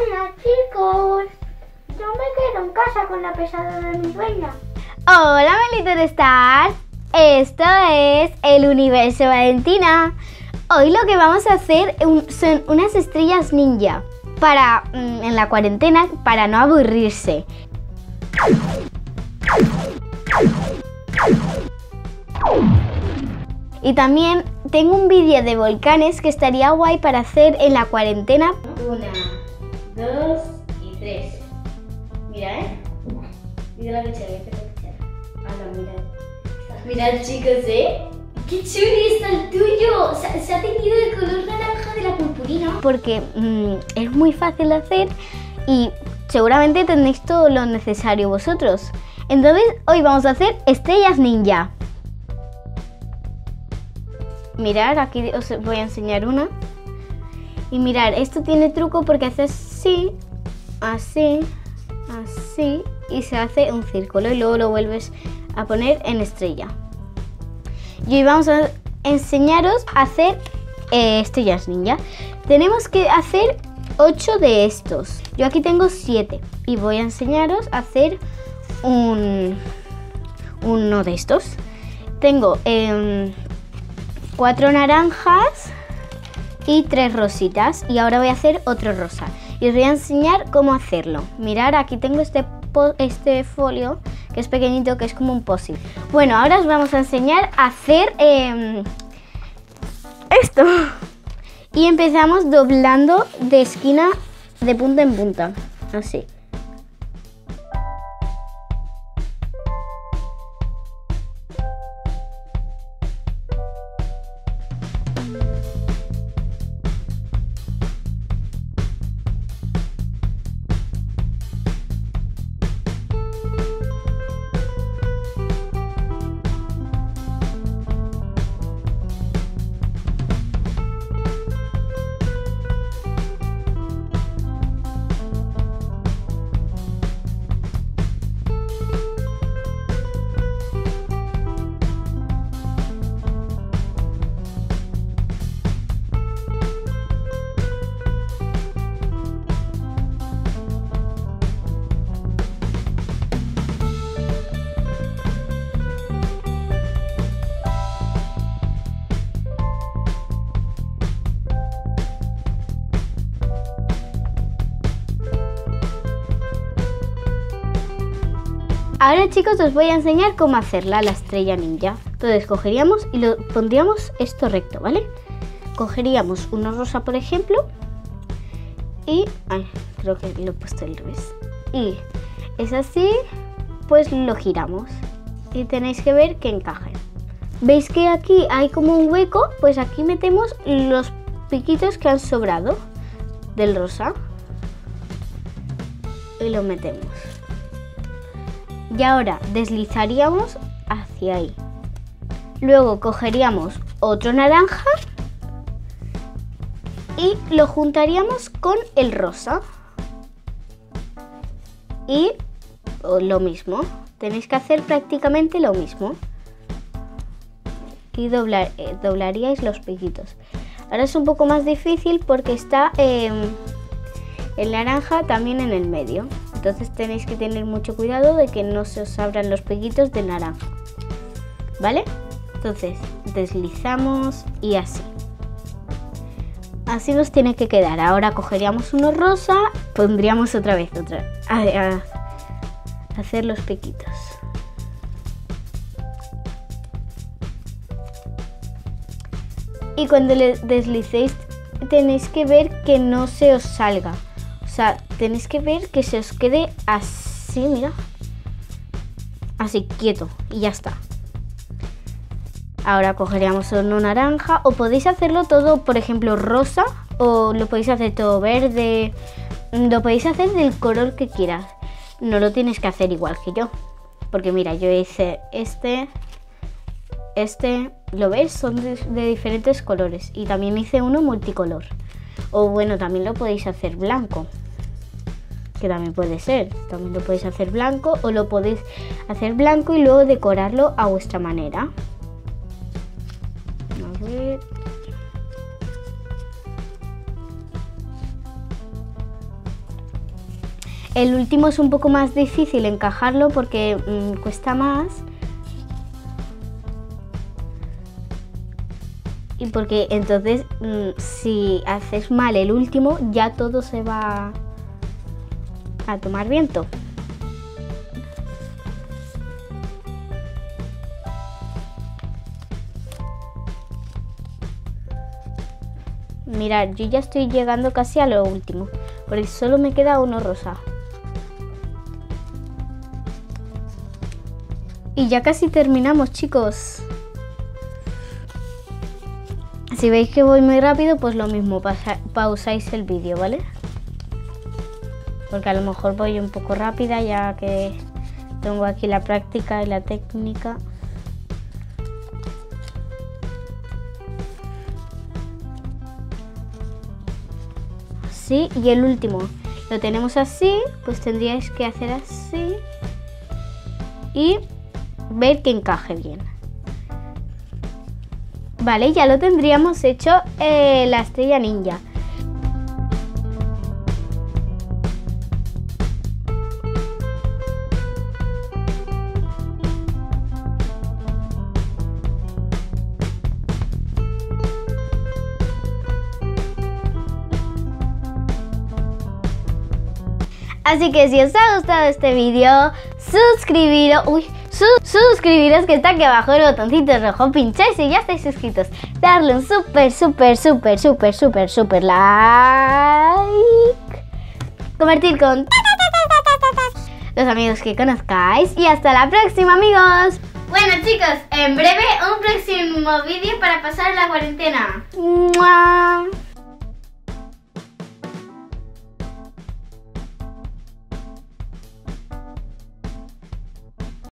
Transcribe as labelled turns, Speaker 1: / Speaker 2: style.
Speaker 1: Hola chicos, yo me quedo en casa con la pesadilla de mi dueña.
Speaker 2: Hola Melito de Stars, esto es el Universo Valentina. Hoy lo que vamos a hacer son unas estrellas ninja para en la cuarentena, para no aburrirse. Y también tengo un vídeo de volcanes que estaría guay para hacer en la cuarentena. 1, 2 y 3. Mira, mira la cuchara, mirad. Mirad chicos, ¡qué chuli está el tuyo! Se ha teñido de color naranja de la purpurina. Porque es muy fácil de hacer y seguramente tendréis todo lo necesario vosotros. Entonces hoy vamos a hacer estrellas ninja. Mirad, aquí os voy a enseñar una. Y mirad, esto tiene truco porque hace así, así, así y se hace un círculo y luego lo vuelves a poner en estrella. Y hoy vamos a enseñaros a hacer estrellas ninja. Tenemos que hacer 8 de estos. Yo aquí tengo 7 y voy a enseñaros a hacer uno de estos. Tengo 4 naranjas y 3 rositas y ahora voy a hacer otro rosa y os voy a enseñar cómo hacerlo. Mirad, aquí tengo este folio que es pequeñito, que es como un post-it. Bueno, ahora os vamos a enseñar a hacer esto y empezamos doblando de esquina de punta en punta, así. Ahora chicos os voy a enseñar cómo hacerla, la estrella ninja. Entonces cogeríamos y lo pondríamos esto recto, ¿vale? Cogeríamos una rosa por ejemplo y... ay, creo que lo he puesto al revés. Y es así, pues lo giramos y tenéis que ver que encaje. ¿Veis que aquí hay como un hueco? Pues aquí metemos los piquitos que han sobrado del rosa y lo metemos. Y ahora deslizaríamos hacia ahí. Luego cogeríamos otro naranja y lo juntaríamos con el rosa. Y lo mismo. Tenéis que hacer prácticamente lo mismo. Y doblaríais los piquitos. Ahora es un poco más difícil porque está el naranja también en el medio. Entonces tenéis que tener mucho cuidado de que no se os abran los piquitos de naranja, ¿vale? Entonces deslizamos y así. Así nos tiene que quedar. Ahora cogeríamos uno rosa, pondríamos otra vez a hacer los piquitos. Y cuando le deslicéis tenéis que ver que no se os salga. O sea, tenéis que ver que se os quede así, mira. Así, quieto. Y ya está. Ahora cogeríamos uno naranja. O podéis hacerlo todo, por ejemplo, rosa. O lo podéis hacer todo verde. Lo podéis hacer del color que quieras. No lo tienes que hacer igual que yo. Porque mira, yo hice este. ¿Lo ves? Son de diferentes colores. Y también hice uno multicolor. O bueno, también lo podéis hacer blanco. Que también puede ser. También lo podéis hacer blanco o lo podéis hacer blanco y luego decorarlo a vuestra manera. A ver. El último es un poco más difícil encajarlo porque cuesta más. Y porque entonces si haces mal el último ya todo se va a tomar viento. Mirad, yo ya estoy llegando casi a lo último, porque solo me queda uno rosa. Y ya casi terminamos, chicos. Si veis que voy muy rápido, pues lo mismo, pausáis el vídeo, ¿vale? Porque a lo mejor voy un poco rápida ya que tengo aquí la práctica y la técnica. Así, y el último lo tenemos así, pues tendríais que hacer así y ver que encaje bien. Vale, ya lo tendríamos hecho la estrella ninja. Así que si os ha gustado este vídeo, suscribiros que está aquí abajo el botoncito rojo, pincháis y ya estáis suscritos. Darle un súper like. Convertir con los amigos que conozcáis. Y hasta la próxima, amigos. Bueno, chicos, en breve un próximo vídeo para pasar la cuarentena. ¡Mua!